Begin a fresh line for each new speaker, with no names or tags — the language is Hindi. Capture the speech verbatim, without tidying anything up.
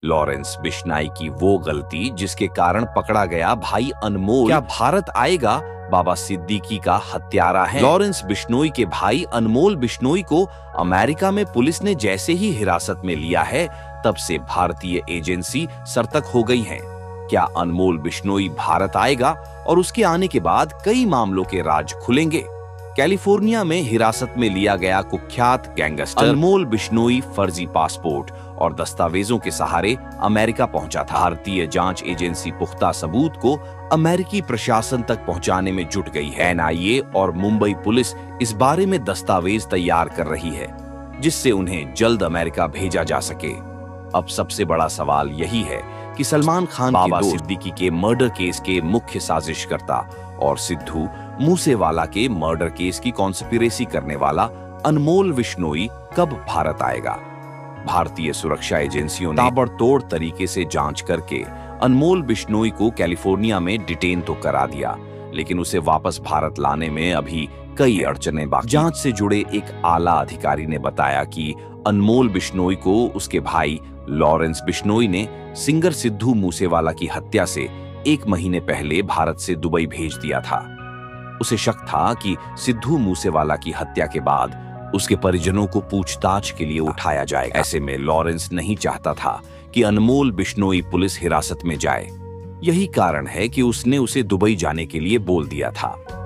लॉरेंस बिश्नोई की वो गलती जिसके कारण पकड़ा गया भाई अनमोल क्या भारत आएगा बाबा सिद्दीकी का हत्यारा है। लॉरेंस बिश्नोई के भाई अनमोल बिश्नोई को अमेरिका में पुलिस ने जैसे ही हिरासत में लिया है, तब से भारतीय एजेंसी सतर्क हो गई है। क्या अनमोल बिश्नोई भारत आएगा और उसके आने के बाद कई मामलों के राज खुलेंगे। कैलिफोर्निया में हिरासत में लिया गया कुख्यात गैंगस्टर अनमोल बिश्नोई फर्जी पासपोर्ट और दस्तावेजों के सहारे अमेरिका पहुंचा था। भारतीय जांच एजेंसी पुख्ता सबूत को अमेरिकी प्रशासन तक पहुंचाने में जुट गई है। एन आई ए और मुंबई पुलिस इस बारे में दस्तावेज तैयार कर रही है, जिससे उन्हें जल्द अमेरिका भेजा जा सके। अब सबसे बड़ा सवाल यही है कि सलमान खान बाबा सिद्दीकी के मर्डर केस के मुख्य साजिशकर्ता और सिद्धू मूसेवाला के मर्डर केस की कॉन्स्पिरेसी करने वाला अनमोल बिश्नोई कब भारत आएगा। भारतीय सुरक्षा एजेंसियों ने ताबड़तोड़ तरीके से जांच करके अनमोल बिश्नोई को कैलिफोर्निया में डिटेन तो करा दिया, लेकिन उसे वापस भारत लाने में अभी कई अड़चनें बाकी। जांच से जुड़े एक आला अधिकारी ने बताया कि अनमोल बिश्नोई को उसके भाई लॉरेंस बिश्नोई ने सिंगर सिद्धू मूसेवाला की हत्या से एक महीने पहले भारत से दुबई भेज दिया था। उसे शक था कि सिद्धू मूसेवाला की हत्या के बाद उसके परिजनों को पूछताछ के लिए उठाया जाएगा। ऐसे में लॉरेंस नहीं चाहता था कि अनमोल बिश्नोई पुलिस हिरासत में जाए। यही कारण है कि उसने उसे दुबई जाने के लिए बोल दिया था।